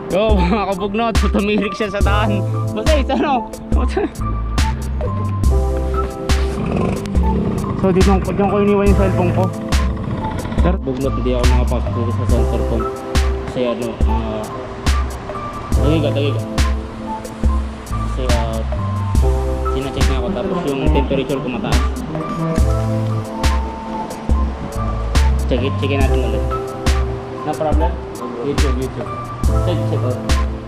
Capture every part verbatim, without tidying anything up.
Yo mga kabugnot, tumirik siya sa daan. Basta ito ano. So dito dyan ko iniwan yung cellphone ko. Pero bugnot, hindi ako makapasok dito sa center phone. Kasi ano, uh, dagi ka, dagi ka. Kasi uh, sinacheck nga ako tapos yung temperature ko mataas. Check it, checkin natin ulit. No problem? YouTube, YouTube. Check, check out.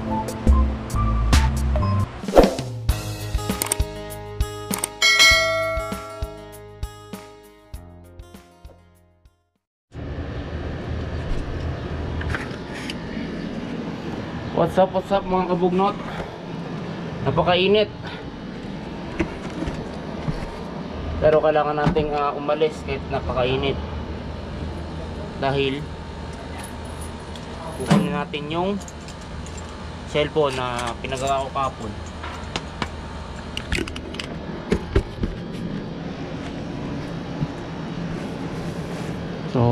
What's up, what's up mga kabugnot? Napakainit. Pero kailangan nating uh, umalis kahit napakainit. Dahil kukunin natin yung cellphone na pinagawa ko kahapon. So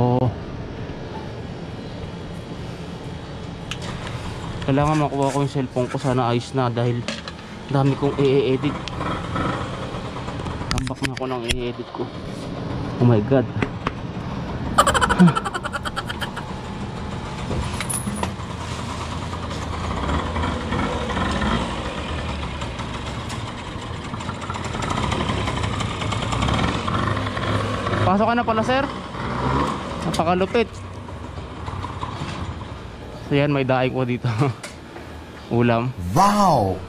kailangan makuha ko yung cellphone ko, sana ayos na dahil dami kong i-edit. Tambak na ako ng i-edit ko. Oh my god. Pasok ka na pala sir. Napakalupit. So yan, may daing ko dito. Ulam. Wow!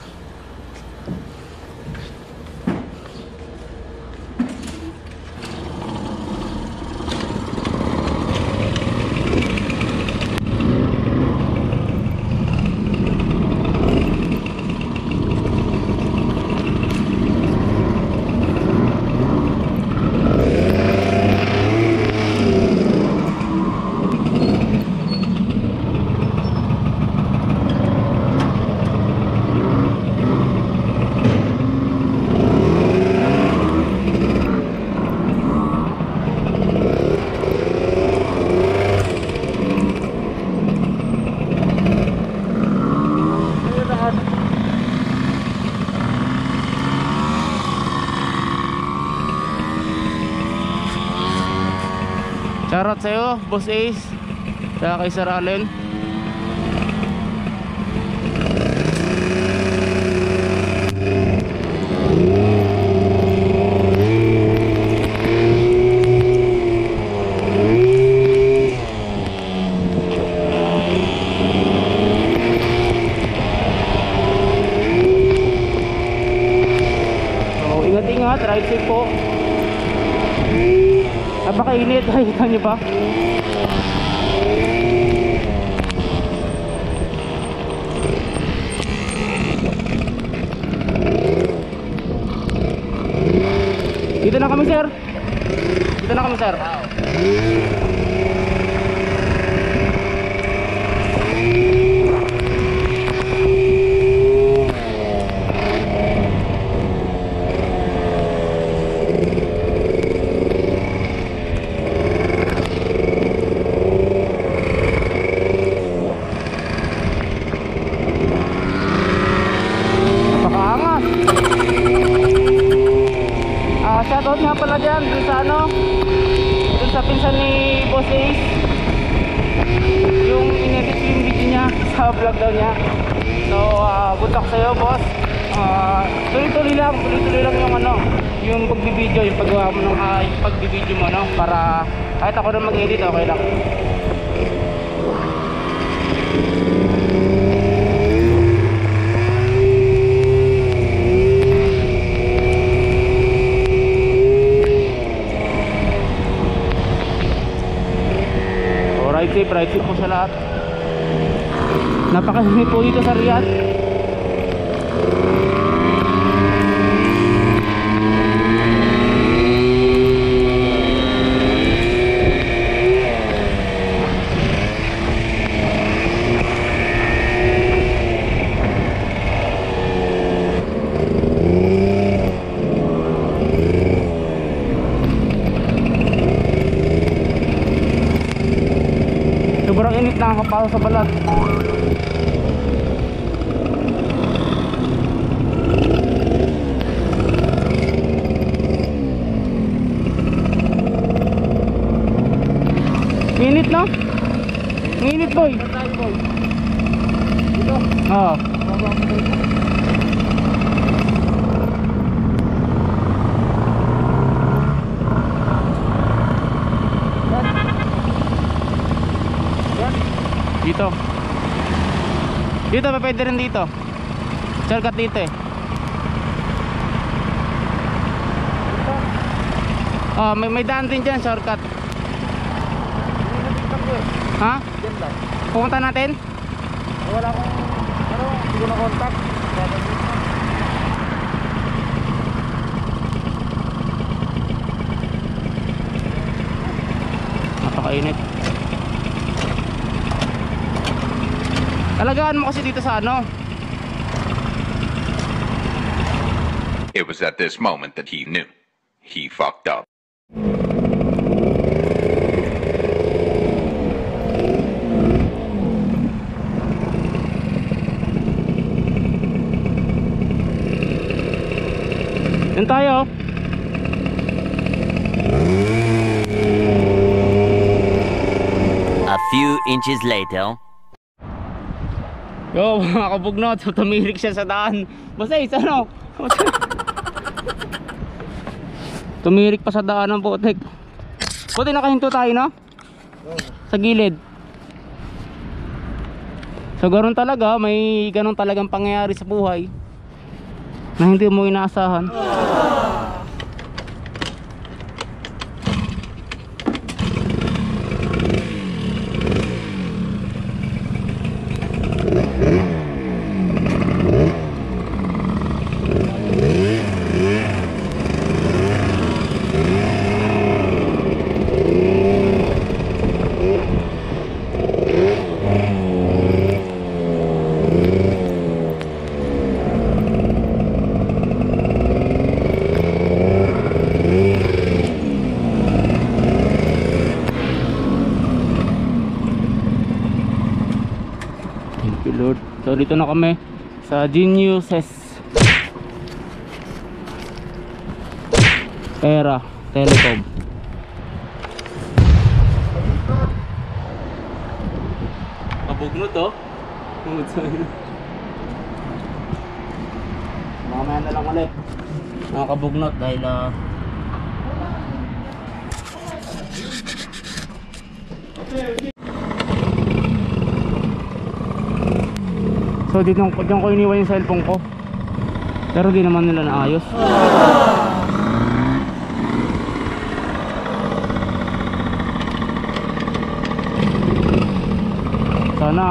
Shoutout sa'yo, Boss Ace. Saka kay Sir Allen. So, ingat-ingat, ride safe po. Napakainit, nakikita nyo ba? Dito na kami sir. Dito na kami sir. Shoutout nga pala dyan dun sa ano, dun sa pinsan ni Boss Ace, yung inedit yung video niya sa vlog daw niya. So uh, good luck sa'yo boss. uh, tuloy-tuloy lang tuloy-tuloy lang yung ano, yung pagbibideo, yung paggawa mo ng uh, yung pagbibideo mo no? Para kahit ako na mag-edit okay lang. Ride safe, ride safe po sa lahat. Napakahinit po dito sa Riyadh. Sobrang init, nakakapalo sa balat. Init no? Init boy. Oo. Dito. Dito pa pwede rin dito. Shortcut dito eh. Oh, may may daan din dyan, shortcut. Ha? Pupunta natin? Wala akong ano, hindi ko na contact. Napakainit. Talagaan mo kasi dito sa ano. It was at this moment that he knew. He fucked up. Yan tayo. A few inches later. Yo, mga kabugnot, so tumirik siya sa daan. Basta is ano? Tumirik pa sa daan ng putik. Buti nakahinto tayo, no? Sa gilid. So ganoon talaga, may ganun talagang pangyayari sa buhay na hindi mo inaasahan. Thank you Lord. So dito na kami sa Geniuses Era Telecom. Kabugnot oh. Mamaya na lang ulit mga kabugnot dahil uh, so dito dyan ko iniwan yung cellphone ko, pero di naman nila naayos. Sana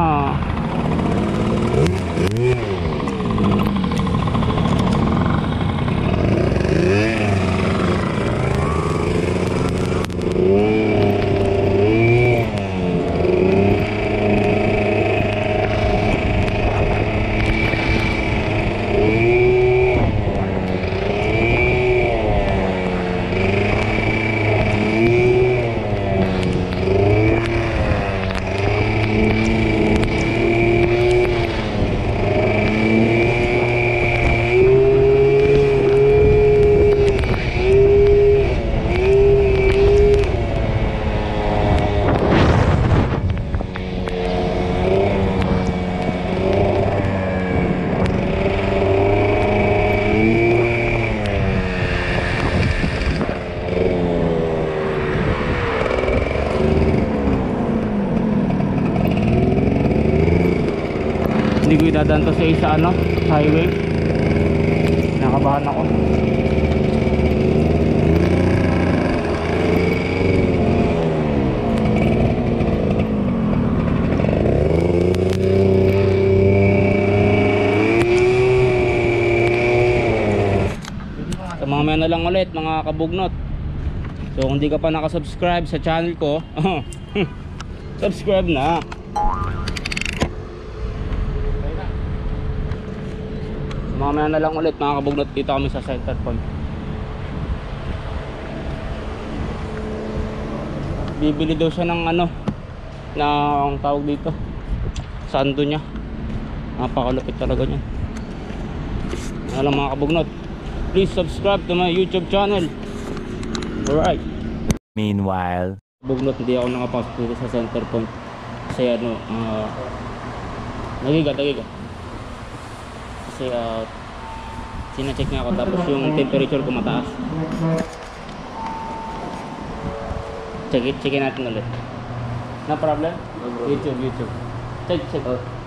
hindi ko idadaan to sa isa ano, highway. Nakabahan ako. So mamaya na lang ulit mga kabugnot. So kung di ka pa nakasubscribe sa channel ko, subscribe na. Mamaya na lang ulit mga kabugnot, dito kami sa center point. Bibili daw siya ng ano, na ang tawag dito, sando niya. Napakalupit talaga niyan. Alam mga kabugnot, please subscribe to my YouTube channel. Alright. Meanwhile. Bugnot, hindi ako nakapasok dito sa center point. Kasi ano, uh, nagiga, nagiga. Kasi uh, sinacheck nga ako tapos yung temperature ko mataas. Check it, checkin natin ulit. No problem? YouTube, YouTube. Check, check.